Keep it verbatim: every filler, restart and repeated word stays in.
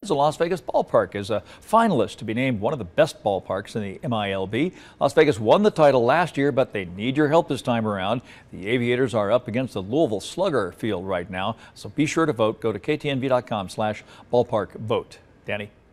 The Las Vegas Ballpark is a finalist to be named one of the best ballparks in the M I L B. Las Vegas won the title last year, but they need your help this time around. The Aviators are up against the Louisville Slugger field right now, so be sure to vote. Go to K T N V dot com slash ballpark vote. Danny.